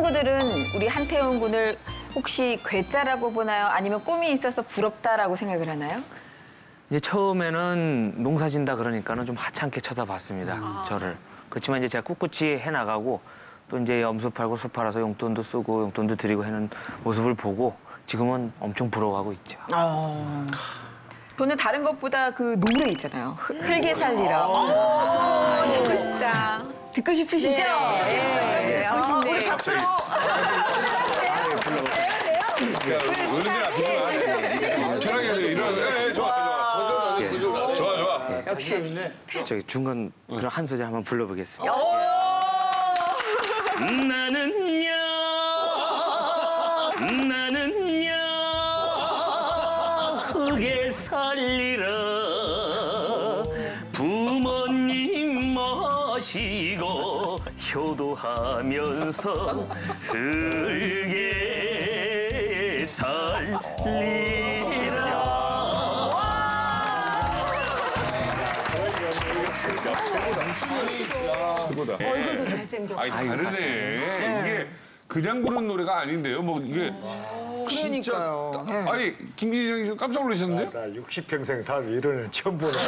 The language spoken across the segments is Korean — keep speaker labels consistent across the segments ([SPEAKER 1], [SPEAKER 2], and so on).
[SPEAKER 1] 친구들은 우리 한태웅 군을 혹시 괴짜라고 보나요? 아니면 꿈이 있어서 부럽다라고 생각을 하나요?
[SPEAKER 2] 이제 처음에는 농사 진다 그러니까는 좀 하찮게 쳐다봤습니다. 저를. 그렇지만 이제 제가 꿋꿋이 해나가고 또 이제 염소 팔고 소 팔아서 용돈도 쓰고 용돈도 드리고 하는 모습을 보고 지금은 엄청 부러워하고 있죠.
[SPEAKER 1] 저는 다른 것보다 그 노래 있잖아요. 흙에 살리라.
[SPEAKER 3] 듣고 싶다.
[SPEAKER 1] 듣고 싶으시죠? 네. 듣고 싶네. 우리 박수로.
[SPEAKER 4] 어른들 앞에서 편하게 해서 일어나서 좋아.
[SPEAKER 1] 역시.
[SPEAKER 2] 저기 중간 그런 한 소절 한번 불러보겠습니다. 나는야 흙에 살리라 부모님 모시고 효도하면서 흙에 살리라.
[SPEAKER 4] 최고다.
[SPEAKER 3] 얼굴도 잘생겼고.
[SPEAKER 4] 아니 다르네. 이게 그냥 부르는 노래가 아닌데요. 뭐 이게
[SPEAKER 3] 그러니까요.
[SPEAKER 4] 진짜 아니 김기정 씨 깜짝 놀라셨는데요?
[SPEAKER 5] 나 60평생 살면 이런 애 처음 보네.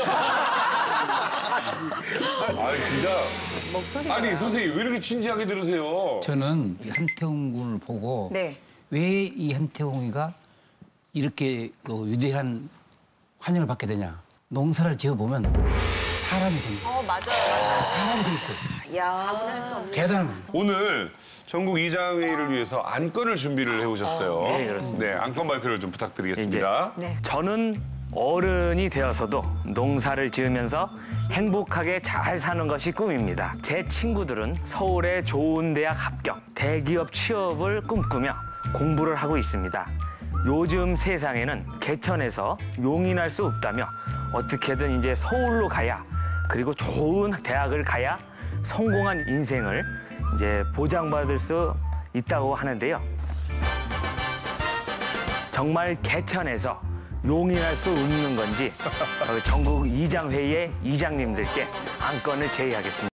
[SPEAKER 4] 아니 진짜. 아니 선생님 왜 이렇게 진지하게 들으세요?
[SPEAKER 6] 저는 이 한태웅 군을 보고
[SPEAKER 1] 네.
[SPEAKER 6] 왜 이 한태웅이가 이렇게 위대한 환영을 받게 되냐. 농사를 지어보면 사람이 됩니다.
[SPEAKER 3] 맞아요.
[SPEAKER 6] 사람이 돼 있어요.
[SPEAKER 3] 가문할 수 없는.
[SPEAKER 6] 대단한 겁니다.
[SPEAKER 4] 오늘 전국 이장회를 위해서 안건을 준비를 해오셨어요.
[SPEAKER 2] 네, 그렇습니다.
[SPEAKER 4] 네, 안건 발표를 좀 부탁드리겠습니다.
[SPEAKER 1] 네.
[SPEAKER 2] 저는 어른이 되어서도 농사를 지으면서 행복하게 잘 사는 것이 꿈입니다. 제 친구들은 서울의 좋은 대학 합격, 대기업 취업을 꿈꾸며 공부를 하고 있습니다. 요즘 세상에는 개천에서 용인할 수 없다며 어떻게든 이제 서울로 가야 그리고 좋은 대학을 가야 성공한 인생을 이제 보장받을 수 있다고 하는데요. 정말 개천에서 용인할 수 없는 건지 전국 이장회의 이장님들께 안건을 제의하겠습니다.